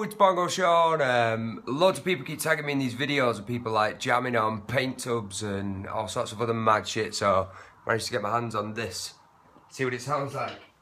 it's Bongo Sean. Loads of people keep tagging me in these videos of people like jamming on paint tubs and all sorts of other mad shit, so I managed to get my hands on this. See what it sounds like.